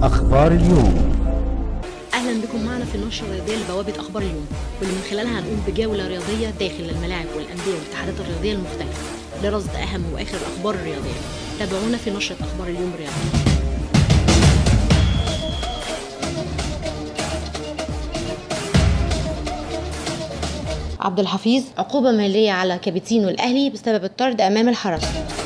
أخبار اليوم. أهلا بكم معنا في النشرة الرياضية لبوابة أخبار اليوم، واللي من خلالها هنقوم بجولة رياضية داخل الملاعب والأندية والاتحادات الرياضية المختلفة لرصد أهم وآخر الأخبار الرياضية. تابعونا في نشرة أخبار اليوم الرياضية. عبد الحفيظ: عقوبة مالية على كابتن الأهلي بسبب الطرد أمام الحرس.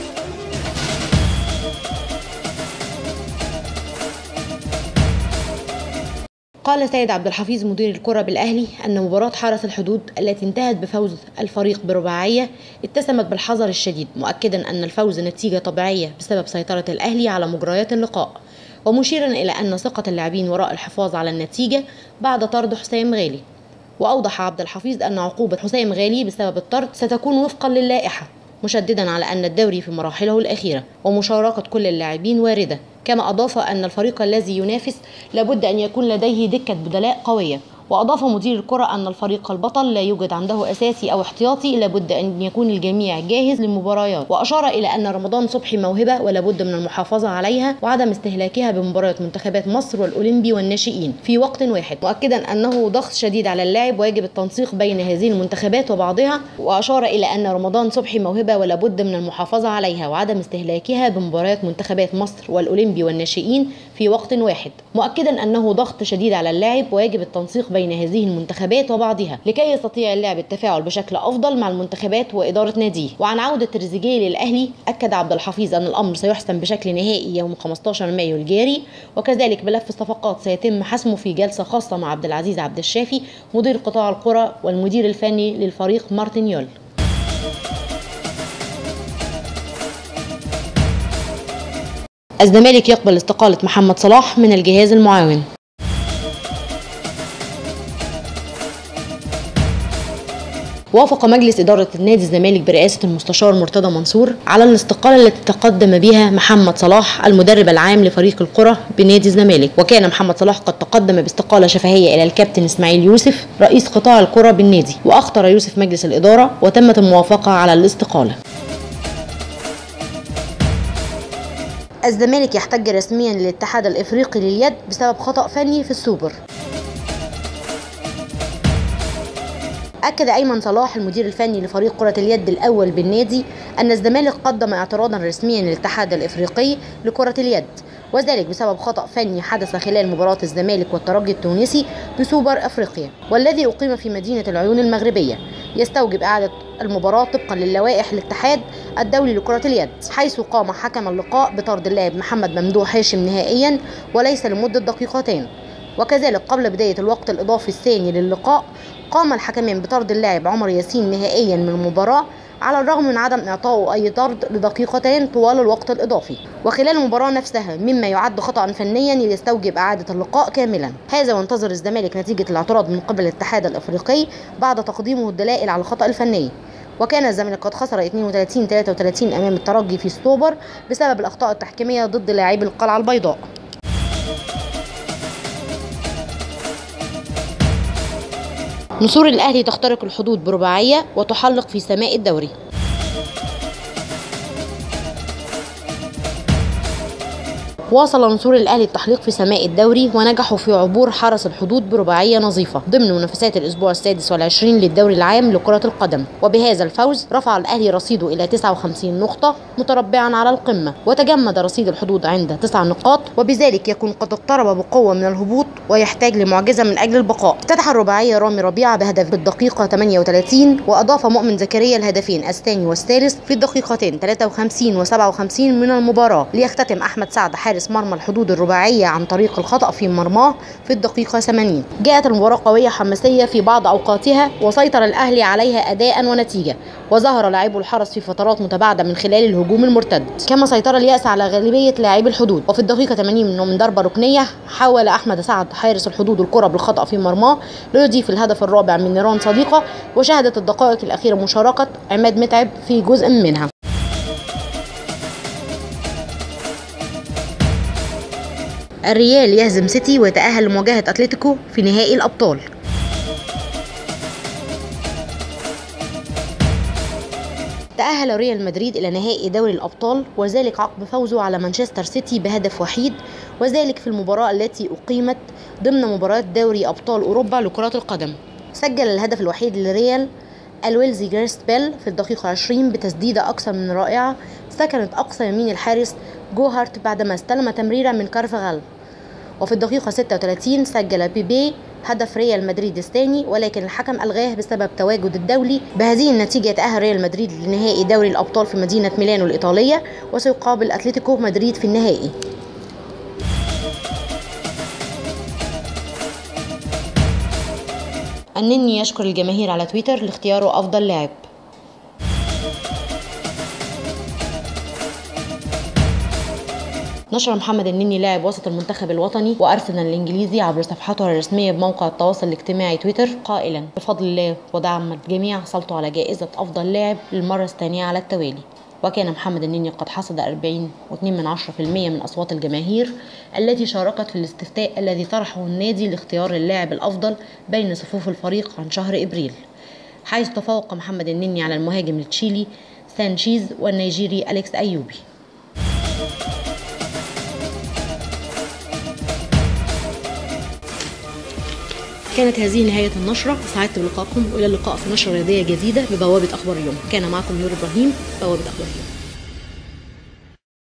قال سيد عبد الحفيظ مدير الكرة بالأهلي أن مباراة حرس الحدود التي انتهت بفوز الفريق برباعية اتسمت بالحذر الشديد، مؤكدا أن الفوز نتيجة طبيعية بسبب سيطرة الأهلي على مجريات اللقاء، ومشيرا إلى أن ثقة اللاعبين وراء الحفاظ على النتيجة بعد طرد حسام غالي. وأوضح عبد الحفيظ أن عقوبة حسام غالي بسبب الطرد ستكون وفقا للائحة، مشددا على أن الدوري في مراحله الأخيرة ومشاركة كل اللاعبين واردة. كما أضاف أن الفريق الذي ينافس لابد أن يكون لديه دكة بدلاء قوية. وأضاف مدير الكرة أن الفريق البطل لا يوجد عنده أساسي أو احتياطي، لابد أن يكون الجميع جاهز للمباريات. وأشار إلى أن رمضان صبحي موهبة ولابد من المحافظة عليها وعدم استهلاكها بمباريات منتخبات مصر والأولمبي والناشئين في وقت واحد، مؤكدا أنه ضغط شديد على اللاعب ويجب التنسيق بين هذه المنتخبات وبعضها. وأشار إلى أن رمضان صبحي موهبة ولابد من المحافظة عليها وعدم استهلاكها بمباريات منتخبات مصر والأولمبي والناشئين في وقت واحد، مؤكدا أنه ضغط شديد على اللاعب ويجب التنسيق بين هذه المنتخبات وبعضها لكي يستطيع اللاعب التفاعل بشكل أفضل مع المنتخبات وإدارة ناديه. وعن عودة تريزيجيه للأهلي، أكد عبد الحفيظ أن الأمر سيحسم بشكل نهائي يوم 15 مايو الجاري، وكذلك ملف الصفقات سيتم حسمه في جلسة خاصة مع عبد العزيز عبد الشافي مدير قطاع الكرة والمدير الفني للفريق مارتن يول. الزمالك يقبل استقالة محمد صلاح من الجهاز المعاون. وافق مجلس إدارة نادي الزمالك برئاسة المستشار مرتضى منصور على الاستقالة التي تقدم بها محمد صلاح المدرب العام لفريق الكرة بنادي الزمالك. وكان محمد صلاح قد تقدم باستقالة شفهية إلى الكابتن إسماعيل يوسف رئيس قطاع الكرة بالنادي، وأخطر يوسف مجلس الإدارة وتمت الموافقة على الاستقالة. الزمالك يحتج رسميا للاتحاد الإفريقي لليد بسبب خطأ فني في السوبر. أكد أيمن صلاح المدير الفني لفريق كرة اليد الأول بالنادي أن الزمالك قدم اعتراضا رسميا للاتحاد الإفريقي لكرة اليد، وذلك بسبب خطأ فني حدث خلال مباراة الزمالك والترجي التونسي بسوبر أفريقيا، والذي أقيم في مدينة العيون المغربية، يستوجب إعادة المباراة طبقا للوائح الاتحاد الدولي لكرة اليد، حيث قام حكم اللقاء بطرد اللاعب محمد ممدوح هاشم نهائيا وليس لمدة دقيقتين. وكذلك قبل بداية الوقت الإضافي الثاني للقاء قام الحكمان بطرد اللاعب عمر ياسين نهائيا من المباراة، على الرغم من عدم إعطائه أي طرد لدقيقتين طوال الوقت الإضافي وخلال المباراة نفسها، مما يعد خطأ فنيا يستوجب إعادة اللقاء كاملا. هذا وانتظر الزمالك نتيجة الاعتراض من قبل الاتحاد الأفريقي بعد تقديمه الدلائل على الخطأ الفني. وكان الزمالك قد خسر 32-33 أمام الترجي في السوبر بسبب الأخطاء التحكيمية ضد لاعبي القلعة البيضاء. نسور الأهلي تخترق الحدود برباعية وتحلق في سماء الدوري. واصل نسور الأهلي التحليق في سماء الدوري ونجحوا في عبور حرس الحدود برباعية نظيفة ضمن منافسات الأسبوع السادس والعشرين للدوري العام لكرة القدم. وبهذا الفوز رفع الأهلي رصيده إلى 59 نقطة متربعا على القمة، وتجمد رصيد الحدود عند 9 نقاط، وبذلك يكون قد اقترب بقوة من الهبوط ويحتاج لمعجزة من أجل البقاء. افتتح الرباعية رامي ربيعة بهدف بالدقيقة 38، وأضاف مؤمن زكريا الهدفين الثاني والثالث في الدقيقتين 53 و57 من المباراة، ليختتم أحمد سعد حارس مرمى الحدود الرباعية عن طريق الخطأ في مرماه في الدقيقة 80. جاءت المباراة قوية حماسية في بعض أوقاتها، وسيطر الأهلي عليها أداء ونتيجة، وظهر لاعبو الحرس في فترات متباعدة من خلال الهجوم المرتد، كما سيطر اليأس على غالبية لاعبي الحدود. وفي الدقيقة 80 من ضربة ركنية حاول أحمد سعد حارس الحدود الكرة بالخطأ في مرماه ليضيف الهدف الرابع من نيران صديقة، وشهدت الدقائق الأخيرة مشاركة عماد متعب في جزء منها. الريال يهزم سيتي ويتأهل لمواجهة أتلتيكو في نهائي الأبطال. تأهل تأهل ريال مدريد إلى نهائي دوري الأبطال، وذلك عقب فوزه على مانشستر سيتي بهدف وحيد، وذلك في المباراة التي أقيمت ضمن مباراة دوري أبطال أوروبا لكرة القدم. سجل الهدف الوحيد للريال الويلزي جاريث بيل في الدقيقة 20 بتسديدة أكثر من رائعة سكنت أقصى يمين الحارس جو هارت بعدما استلم تمريرة من كارفاغال. وفي الدقيقة 36 سجل بيبي هدف ريال مدريد الثاني، ولكن الحكم ألغاه بسبب تواجد الدولي. بهذه النتيجة يتأهل ريال مدريد لنهائي دوري الأبطال في مدينة ميلانو الإيطالية، وسيقابل أتلتيكو مدريد في النهائي. النني يشكر الجماهير على تويتر لاختياره أفضل لاعب. نشر محمد النني لاعب وسط المنتخب الوطني وأرسنال الإنجليزي عبر صفحته الرسمية بموقع التواصل الاجتماعي تويتر قائلا: بفضل الله ودعم الجميع حصلت على جائزة أفضل لاعب للمرة الثانية على التوالي. وكان محمد النني قد حصد 40.2% من أصوات الجماهير التي شاركت في الاستفتاء الذي طرحه النادي لاختيار اللاعب الأفضل بين صفوف الفريق عن شهر إبريل، حيث تفوق محمد النني على المهاجم التشيلي سانشيز والنيجيري أليكس أيوبي. كانت هذه نهاية النشرة، سعدت بلقائكم وإلى اللقاء في نشرة رياضية جديدة ببوابة أخبار اليوم. كان معكم نور إبراهيم، بوابة أخبار اليوم.